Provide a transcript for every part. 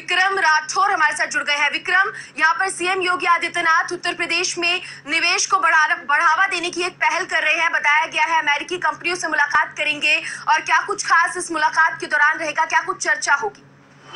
विक्रम राठौर हमारे साथ जुड़ गए हैं। विक्रम, यहाँ पर सीएम योगी आदित्यनाथ उत्तर प्रदेश में निवेश को बढ़ावा देने की एक पहल कर रहे हैं। बताया गया है अमेरिकी कंपनियों से मुलाकात करेंगे और क्या कुछ खास इस मुलाकात के दौरान रहेगा, क्या कुछ चर्चा होगी?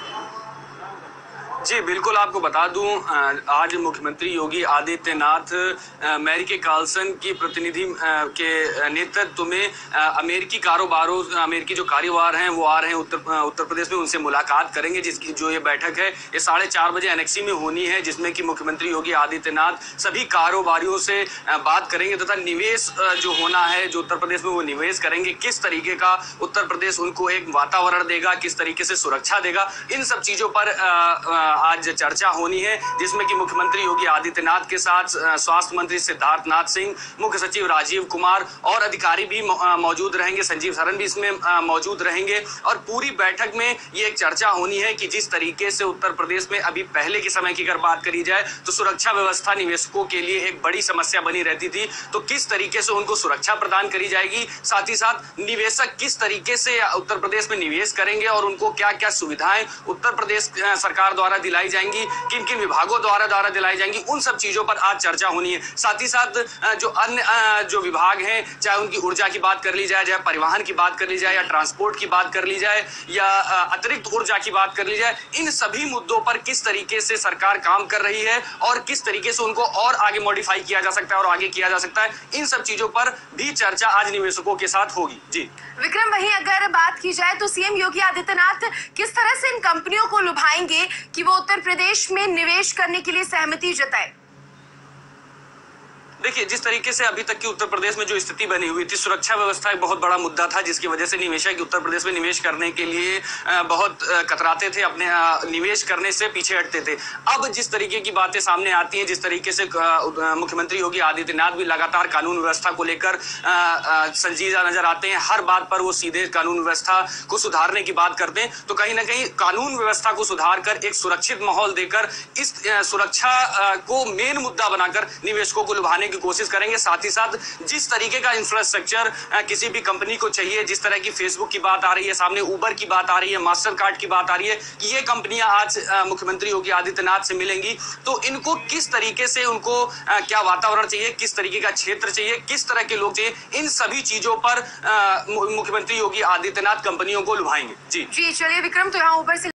जी बिल्कुल, आपको बता दूं, आज मुख्यमंत्री योगी आदित्यनाथ अमेरिकी कार्लसन की प्रतिनिधि के नेतृत्व में अमेरिकी कारोबारों, अमेरिकी जो कारोबार हैं वो आ रहे हैं उत्तर प्रदेश में, उनसे मुलाकात करेंगे। जिसकी जो ये बैठक है ये 4:30 बजे एनेक्सी में होनी है, जिसमें कि मुख्यमंत्री योगी आदित्यनाथ सभी कारोबारियों से बात करेंगे तथा निवेश जो होना है, जो उत्तर प्रदेश में वो निवेश करेंगे, किस तरीके का उत्तर प्रदेश उनको एक वातावरण देगा, किस तरीके से सुरक्षा देगा, इन सब चीजों पर आज चर्चा होनी है। जिसमें कि मुख्यमंत्री योगी आदित्यनाथ के साथ स्वास्थ्य मंत्री सिद्धार्थनाथ सिंह, मुख्य सचिव राजीव कुमार और अधिकारी भी मौजूद रहेंगे। संजीव सरन भी इसमें मौजूद रहेंगे और पूरी बैठक में ये एक चर्चा होनी है कि जिस तरीके से उत्तर प्रदेश में अभी पहले के समय की अगर बात करी जाए तो सुरक्षा व्यवस्था निवेशकों के लिए एक बड़ी समस्या बनी रहती थी, तो किस तरीके से उनको सुरक्षा प्रदान करी जाएगी, साथ ही साथ निवेशक किस तरीके से उत्तर प्रदेश में निवेश करेंगे और उनको क्या क्या सुविधाएं उत्तर प्रदेश सरकार द्वारा दिलाई जाएंगी, किन किन विभागों द्वारा दिलाई जाएंगी, उन सब चीजों पर आज चर्चा होनी है। साथ ही साथ जो अन्य जो विभाग हैं, चाहे उनकी ऊर्जा की बात कर ली जाए, चाहे परिवहन की बात कर ली जाए, या ट्रांसपोर्ट की बात कर ली जाए, या अतिरिक्त ऊर्जा की बात कर ली जाए, इन सभी मुद्दों पर किस तरीके से सरकार काम कर रही है और किस तरीके से उनको और आगे मॉडिफाई किया जा सकता है और आगे किया जा सकता है, इन सब चीजों पर भी चर्चा आज निवेशकों के साथ होगी। जी विक्रम, वहीं अगर बात की जाए तो सीएम योगी आदित्यनाथ किस तरह से इन कंपनियों को लुभाएंगे कि वो उत्तर प्रदेश में निवेश करने के लिए सहमति जताए? देखिए, जिस तरीके से अभी तक की उत्तर प्रदेश में जो स्थिति बनी हुई थी, सुरक्षा व्यवस्था एक बहुत बड़ा मुद्दा था, जिसकी वजह से निवेशक उत्तर प्रदेश में निवेश करने के लिए बहुत कतराते थे, अपने निवेश करने से पीछे हटते थे। अब जिस तरीके की बातें सामने आती हैं, जिस तरीके से मुख्यमंत्री योगी आदित्यनाथ भी लगातार कानून व्यवस्था को लेकर संजीदा नजर आते हैं, हर बात पर वो सीधे कानून व्यवस्था को सुधारने की बात करते हैं, तो कहीं ना कहीं कानून व्यवस्था को सुधार कर एक सुरक्षित माहौल देकर इस सुरक्षा को मेन मुद्दा बनाकर निवेशकों को लुभाने की कोशिश करेंगे। साथ ही साथ जिस तरीके का इंफ्रास्ट्रक्चर किसी भी कंपनी को चाहिए, जिस तरह की फेसबुक की बात आ रही है, सामने उबर की बात आ रही है, मास्टर कार्ड की बात आ रही है कि ये कंपनियां आज मुख्यमंत्री योगी आदित्यनाथ से मिलेंगी, तो इनको किस तरीके से उनको क्या वातावरण चाहिए, किस तरीके का क्षेत्र चाहिए, किस तरह के लोग चाहिए, इन सभी चीजों पर मुख्यमंत्री योगी आदित्यनाथ कंपनियों को लुभाएंगे। जी चलिए विक्रम, तो यहाँ उबर से